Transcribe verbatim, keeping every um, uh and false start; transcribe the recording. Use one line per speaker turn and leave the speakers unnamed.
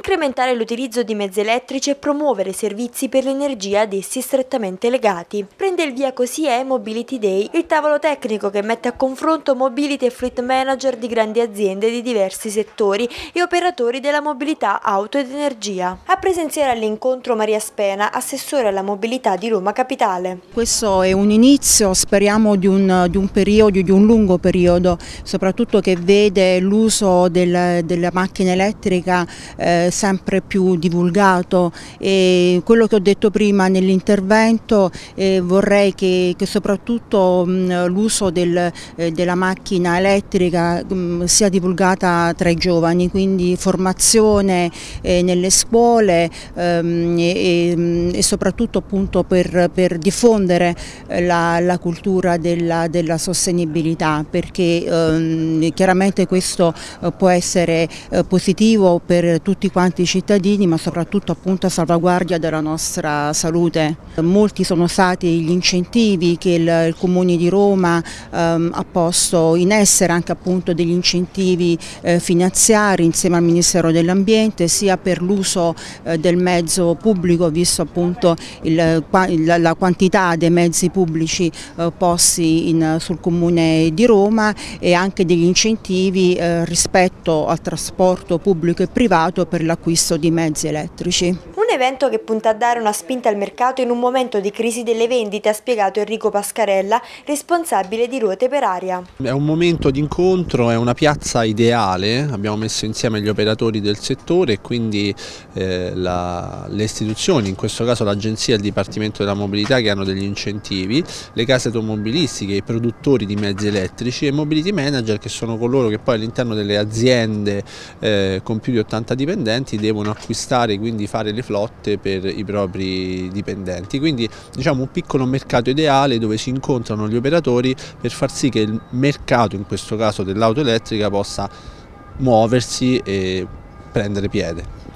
incrementare l'utilizzo di mezzi elettrici e promuovere servizi per l'energia ad essi strettamente legati. Prende il via così e-Mobility Day, il tavolo tecnico che mette a confronto mobility e fleet manager di grandi aziende di diversi settori e operatori della mobilità, auto ed energia. A presenziare all'incontro Maria Spena, assessore alla mobilità di Roma Capitale.
Questo è un inizio, speriamo di un, di un periodo, di un lungo periodo, soprattutto che vede l'uso del, della macchina elettrica eh, sempre più divulgato, e quello che ho detto prima nell'intervento, eh, vorrei che, che soprattutto l'uso del, eh, della macchina elettrica mh, sia divulgata tra i giovani, quindi formazione eh, nelle scuole ehm, e, e soprattutto appunto per, per diffondere la, la cultura della, della sostenibilità, perché ehm, chiaramente questo eh, può essere eh, positivo per tutti quanti i cittadini, ma soprattutto appunto a salvaguardia della nostra salute. Molti sono stati gli incentivi che il, il Comune di Roma ehm, ha posto in essere, anche appunto degli incentivi eh, finanziari insieme al Ministero dell'Ambiente, sia per l'uso eh, del mezzo pubblico, visto appunto il, la, la quantità dei mezzi pubblici eh, posti in, sul Comune di Roma, e anche degli incentivi eh, rispetto al trasporto pubblico e privato per l'acquisto di mezzi elettrici.
Un evento che punta a dare una spinta al mercato in un momento di crisi delle vendite, ha spiegato Enrico Pascarella, responsabile di Ruote per Aria.
È un momento di incontro, è una piazza ideale, abbiamo messo insieme gli operatori del settore e quindi eh, la, le istituzioni, in questo caso l'Agenzia e il Dipartimento della Mobilità, che hanno degli incentivi, le case automobilistiche, i produttori di mezzi elettrici e mobility manager, che sono coloro che poi all'interno delle aziende eh, con più di ottanta dipendenti devono acquistare, quindi fare le flotte per i propri dipendenti. Quindi diciamo un piccolo mercato ideale dove si incontrano gli operatori per far sì che il mercato, in questo caso dell'auto elettrica, possa muoversi e prendere piede.